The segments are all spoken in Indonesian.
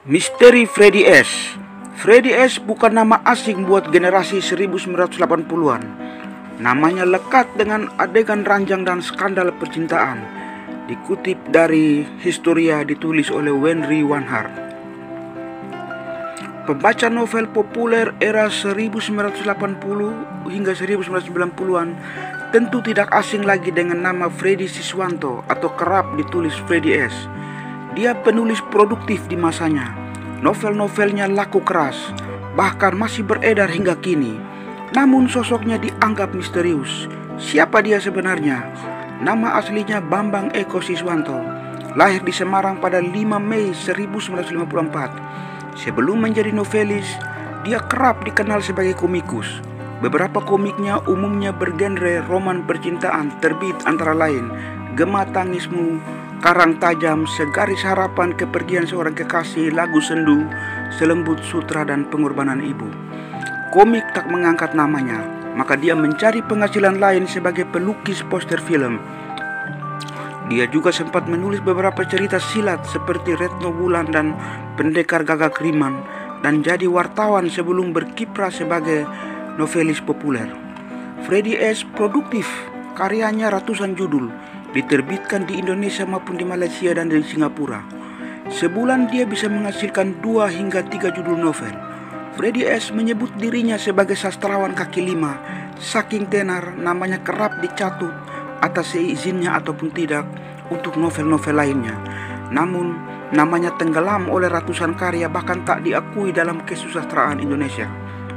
Misteri Freddy S. Freddy S bukan nama asing buat generasi 1980-an. Namanya lekat dengan adegan ranjang dan skandal percintaan. Dikutip dari Historia ditulis oleh Henry Wanhart. Pembaca novel populer era 1980 hingga 1990-an tentu tidak asing lagi dengan nama Freddy Siswanto atau kerap ditulis Freddy S. Dia penulis produktif di masanya. Novel-novelnya laku keras, bahkan masih beredar hingga kini. Namun sosoknya dianggap misterius. Siapa dia sebenarnya? Nama aslinya Bambang Eko Siswanto. Lahir di Semarang pada 5 Mei 1954. Sebelum menjadi novelis, dia kerap dikenal sebagai komikus. Beberapa komiknya umumnya bergenre roman percintaan, terbit antara lain Gema Tangismu, Karang Tajam, Segaris Harapan, Kepergian Seorang Kekasih, Lagu Sendu, Selembut Sutra, dan Pengorbanan Ibu. Komik tak mengangkat namanya, maka dia mencari penghasilan lain sebagai pelukis poster film. Dia juga sempat menulis beberapa cerita silat seperti Retno Wulan dan Pendekar Gagak Riman, dan jadi wartawan sebelum berkiprah sebagai novelis populer. Freddy S produktif, karyanya ratusan judul, diterbitkan di Indonesia maupun di Malaysia dan di Singapura. Sebulan dia bisa menghasilkan 2 hingga 3 judul novel. Freddy S menyebut dirinya sebagai sastrawan kaki 5. Saking tenar, namanya kerap dicatut atas seizinnya ataupun tidak untuk novel-novel lainnya. Namun, namanya tenggelam oleh ratusan karya bahkan tak diakui dalam kesusastraan Indonesia.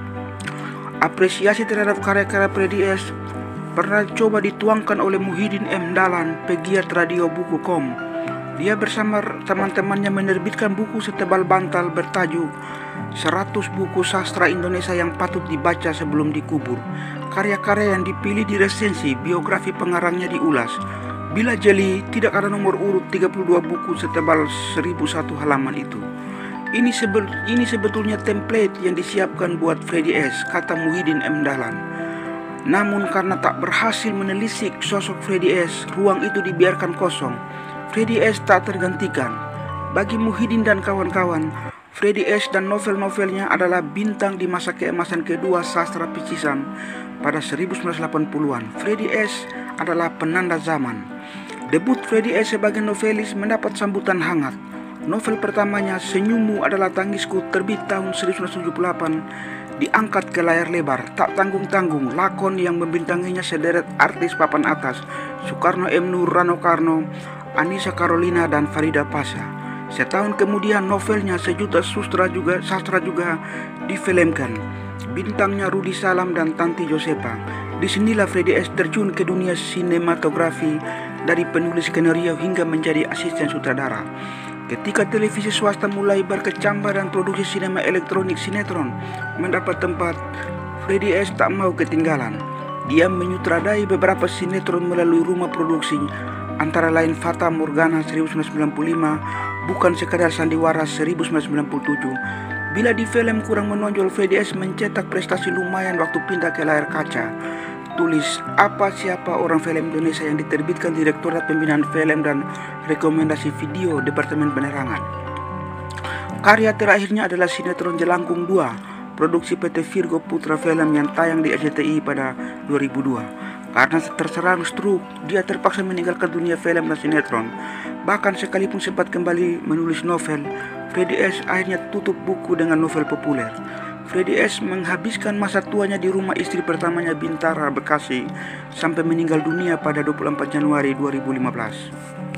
Apresiasi terhadap karya-karya Freddy S pernah coba dituangkan oleh Muhyiddin M. Dahlan, pegiat radio buku.com. Dia bersama teman-temannya menerbitkan buku setebal bantal bertajuk 100 buku sastra Indonesia yang patut dibaca sebelum dikubur. Karya-karya yang dipilih diresensi, biografi pengarangnya diulas. Bila jeli, tidak ada nomor urut 32 buku setebal 1001 halaman itu. Ini sebetulnya template yang disiapkan buat Freddy S, kata Muhyiddin M. Dahlan. Namun karena tak berhasil menelisik sosok Freddy S, ruang itu dibiarkan kosong. Freddy S tak tergantikan. Bagi Muhyiddin dan kawan-kawan, Freddy S dan novel-novelnya adalah bintang di masa keemasan kedua sastra picisan pada 1980-an. Freddy S adalah penanda zaman. Debut Freddy S sebagai novelis mendapat sambutan hangat. Novel pertamanya, Senyummu Adalah Tangisku, terbit tahun 1978, diangkat ke layar lebar. Tak tanggung-tanggung, lakon yang membintanginya sederet artis papan atas, Soekarno M. Nur, Rano Karno, Anissa Carolina, dan Farida Pasha. Setahun kemudian novelnya Sejuta Sastra juga difilmkan. Bintangnya Rudi Salam dan Tanti Josepa. Disinilah Freddy S terjun ke dunia sinematografi, dari penulis skenario hingga menjadi asisten sutradara. Ketika televisi swasta mulai berkecambah dan produksi sinema elektronik sinetron mendapat tempat, Freddy S tak mau ketinggalan. Dia menyutradai beberapa sinetron melalui rumah produksi, antara lain Fata Morgana 1995, Bukan Sekadar Sandiwara 1997. Bila di film kurang menonjol, Freddy S mencetak prestasi lumayan waktu pindah ke layar kaca. Tulis Apa Siapa Orang Film Indonesia yang diterbitkan Direktorat Pembinaan Film dan Rekomendasi Video Departemen Penerangan. Karya terakhirnya adalah sinetron Jelangkung 2, produksi PT Virgo Putra Film yang tayang di RCTI pada 2002. Karena terserang stroke, dia terpaksa meninggalkan dunia film dan sinetron. Bahkan sekalipun sempat kembali menulis novel, Freddy S akhirnya tutup buku dengan novel populer. Freddy S menghabiskan masa tuanya di rumah istri pertamanya Bintara, Bekasi, sampai meninggal dunia pada 24 Januari 2015.